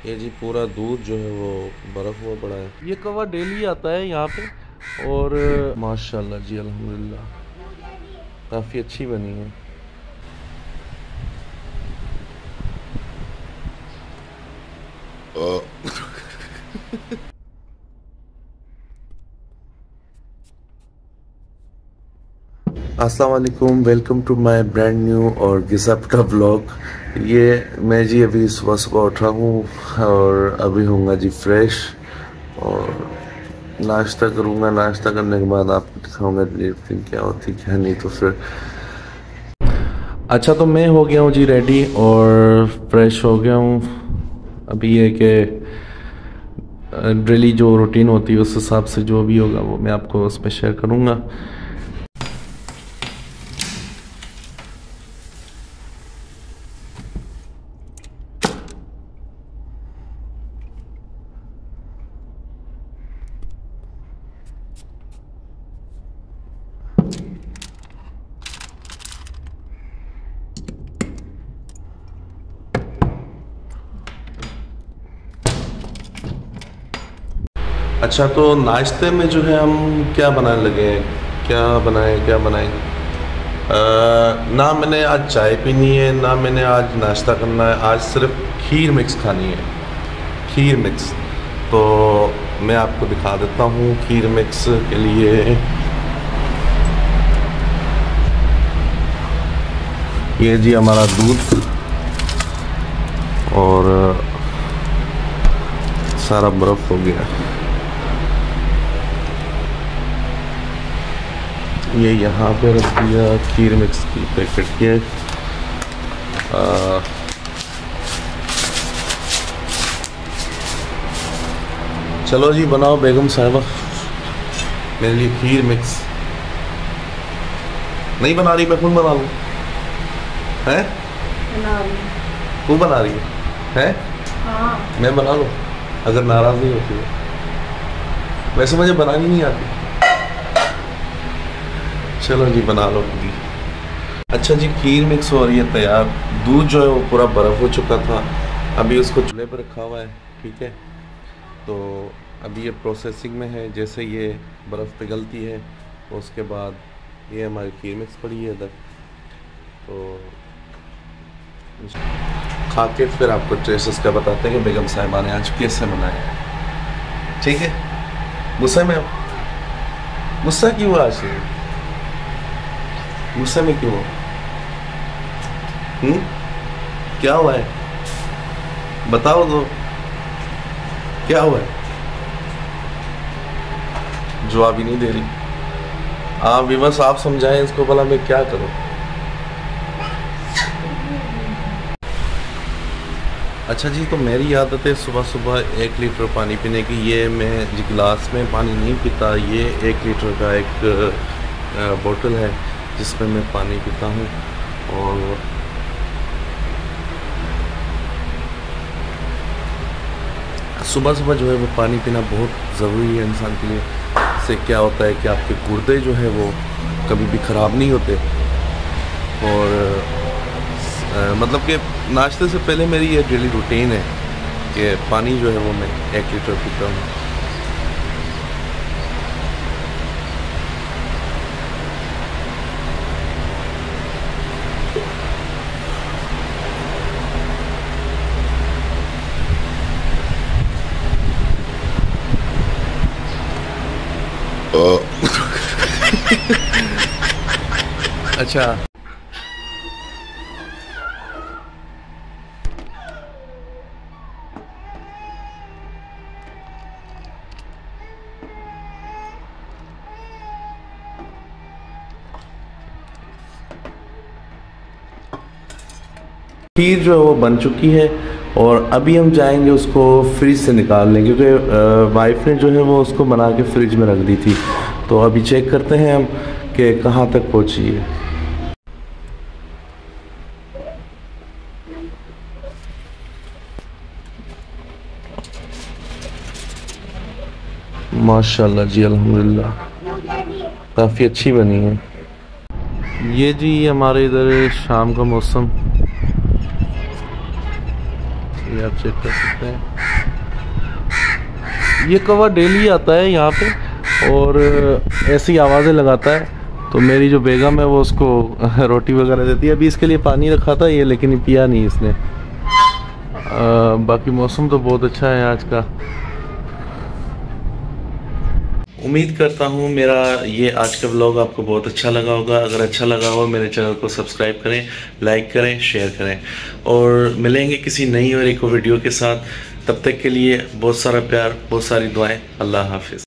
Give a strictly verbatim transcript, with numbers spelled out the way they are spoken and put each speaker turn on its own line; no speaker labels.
ये जी पूरा दूध जो है वो बर्फ़ हुआ पड़ा है। ये कवा डेली आता है यहाँ पे और माशाल्लाह जी अल्हम्दुलिल्लाह काफ़ी अच्छी बनी है। अस्सलाम वालेकुम, welcome to my brand new और गिज़ाप्टा ब्लॉग। ये मैं जी अभी सुबह सुबह उठा हूँ और अभी होऊंगा जी फ्रेश और नाश्ता करूँगा। नाश्ता करने के बाद आपको दिखाऊंगा लिफ्टिंग क्या होती क्या नहीं। तो फिर अच्छा, तो मैं हो गया हूँ जी रेडी और फ्रेश हो गया हूँ। अभी ये कि डेली जो रूटीन होती है उस हिसाब से जो भी होगा वो मैं आपको उस पर शेयर करूँगा। अच्छा, तो नाश्ते में जो है हम क्या बनाने लगे हैं, क्या बनाएं क्या बनाएं। अ, ना मैंने आज चाय पीनी है, ना मैंने आज नाश्ता करना है। आज सिर्फ खीर मिक्स खानी है, खीर मिक्स। तो मैं आपको दिखा देता हूँ खीर मिक्स के लिए। ये जी हमारा दूध और सारा बर्फ़ हो गया। ये यहाँ पे रख दिया खीर मिक्स की पैकेट के। आ, चलो जी बनाओ बेगम साहिबा मेरे लिए खीर मिक्स। नहीं बना रही, मैं खुद बना लूँ। हैं तू बना रही है, है? हाँ। मैं बना लूँ अगर नाराज़ नहीं होती है। वैसे मुझे बनानी नहीं आती। चलो जी बना लो पूरी। अच्छा जी, खीर मिक्स हो रही है तैयार। दूध जो है वो पूरा बर्फ़ हो चुका था, अभी उसको चूल्हे पर रखा हुआ है। ठीक है, तो अभी ये प्रोसेसिंग में है। जैसे ये बर्फ़ पिघलती है तो उसके बाद ये हमारी खीर मिक्स पड़ी है इधर। तो खा के फिर आपको टेस्ट इसका बताते हैं कि बेगम साहिबा ने आज कैसे बनाया। ठीक है, गुस्से में गुस्सा क्यों आज गुस्से में क्यों? हम्म क्या हुआ है बताओ तो, क्या हुआ है? जवाब ही नहीं दे रही। हाँ विवश आप समझाएं इसको, भला मैं क्या करूं। अच्छा जी, तो मेरी आदत है सुबह सुबह एक लीटर पानी पीने की। ये मैं जी गिलास में पानी नहीं पीता, ये एक लीटर का एक बोतल है जिसमें मैं पानी पीता हूँ। और सुबह सुबह जो है वो पानी पीना बहुत ज़रूरी है इंसान के लिए। इससे क्या होता है कि आपके गुर्दे जो है वो कभी भी ख़राब नहीं होते। और आ, मतलब कि नाश्ते से पहले मेरी ये डेली रूटीन है कि पानी जो है वो मैं एक लीटर पीता हूँ। अच्छा, खीर जो है वो बन चुकी है और अभी हम जाएंगे उसको फ्रिज से निकालने, क्योंकि वाइफ ने जो है वो उसको बना के फ्रिज में रख दी थी। तो अभी चेक करते हैं हम कि कहाँ तक पहुँची है। माशाल्लाह जी अल्हम्दुलिल्लाह काफ़ी अच्छी बनी है। ये जी हमारे इधर शाम का मौसम, ये आप चेक कर सकते हैं। ये कौवा डेली आता है यहाँ पे और ऐसी आवाज़ें लगाता है। तो मेरी जो बेगम है वो उसको रोटी वगैरह देती है। अभी इसके लिए पानी रखा था ये, लेकिन पिया नहीं इसने। आ, बाकी मौसम तो बहुत अच्छा है आज का। उम्मीद करता हूँ मेरा ये आज का व्लॉग आपको बहुत अच्छा लगा होगा। अगर अच्छा लगा हो मेरे चैनल को सब्सक्राइब करें, लाइक करें, शेयर करें और मिलेंगे किसी नई और एक वीडियो के साथ। तब तक के लिए बहुत सारा प्यार, बहुत सारी दुआएं। अल्लाह हाफिज़।